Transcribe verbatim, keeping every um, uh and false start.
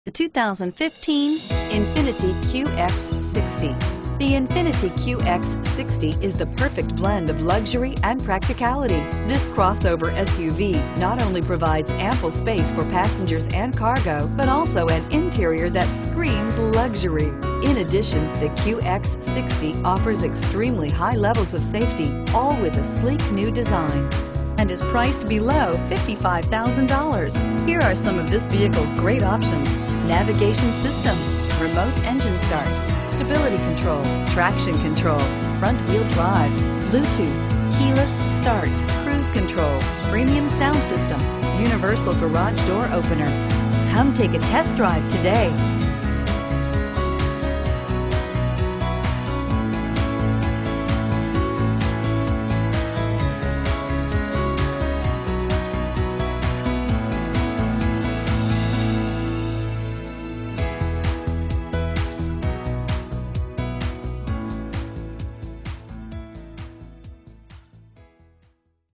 The two thousand fifteen Infiniti Q X sixty. The Infiniti Q X sixty is the perfect blend of luxury and practicality. This crossover S U V not only provides ample space for passengers and cargo, but also an interior that screams luxury. In addition, the Q X sixty offers extremely high levels of safety, all with a sleek new design, and is priced below fifty-five thousand dollars. Here are some of this vehicle's great options: navigation system, remote engine start, stability control, traction control, front wheel drive, Bluetooth, keyless start, cruise control, premium sound system, universal garage door opener. Come take a test drive today.